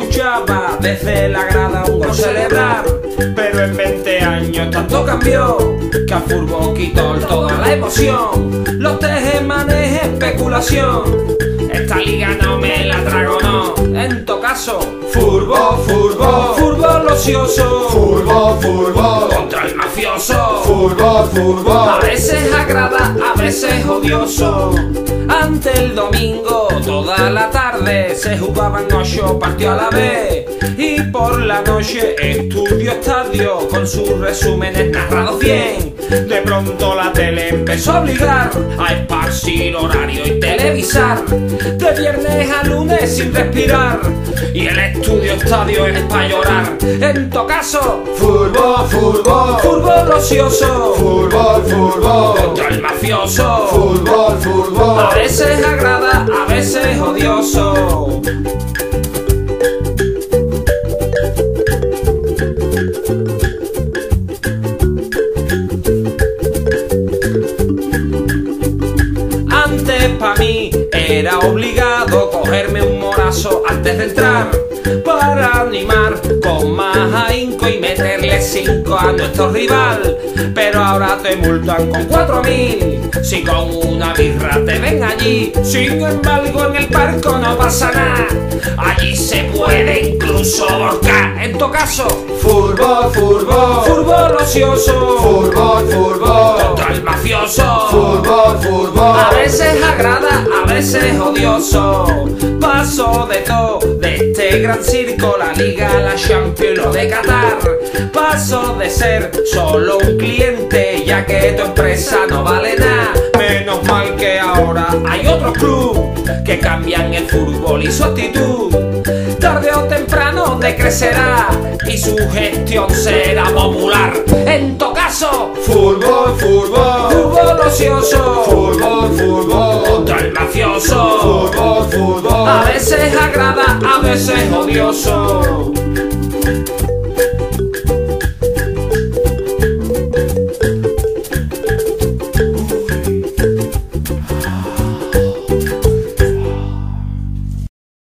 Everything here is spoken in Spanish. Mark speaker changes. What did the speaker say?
Speaker 1: escuchaba desde la grada un gol celebrar, pero en 20 años tanto cambió que al fútbol quitó toda la emoción. Los tejemanes especulación, esta liga no me la trago, no. En todo caso,
Speaker 2: Fútbol, fútbol,
Speaker 1: fútbol ocioso,
Speaker 2: fútbol, fútbol,
Speaker 1: contra el mafioso.
Speaker 2: fútbol, fútbol.
Speaker 1: A veces agrada, a veces odioso. Ante el domingo, toda la tarde se jugaban 8 partidos a la vez. Y por la noche, Estudio Estadio con sus resúmenes narrados bien. De pronto la tele empezó a obligar a esparcir horario y televisar. De viernes a lunes sin respirar. Y el Estudio Estadio es pa' llorar. En todo caso,
Speaker 2: Fútbol, fútbol,
Speaker 1: fútbol ocioso,
Speaker 2: fútbol, fútbol,
Speaker 1: contra el mafioso.
Speaker 2: fútbol, fútbol.
Speaker 1: A veces agrada, a veces odioso. Antes pa' mí era obligado cogerme un morazo antes de entrar para animar con más ahínco y meterle 5 a nuestro rival. Pero ahora te multan con 4.000 si con una birra te ven allí. Sin embargo en el parco no pasa nada, allí se puede incluso volcar. En todo caso,
Speaker 2: Fútbol, fútbol,
Speaker 1: fútbol ocioso,
Speaker 2: fútbol, fútbol,
Speaker 1: contra el mafioso.
Speaker 2: fútbol, fútbol.
Speaker 1: A veces agrada, a veces odioso. Paso de todo, de este gran circo, la Liga, la Champions, lo de Qatar. Paso de ser solo un cliente, ya que tu empresa no vale nada. Menos mal que ahora hay otro club que cambian el fútbol y su actitud. Tarde o temprano decrecerá y su gestión será popular. En todo caso,
Speaker 2: Fútbol, fútbol,
Speaker 1: fútbol ocioso,
Speaker 2: fútbol, fútbol,
Speaker 1: contra el mafioso.
Speaker 2: fútbol, fútbol.
Speaker 1: A veces agrada, a veces odioso.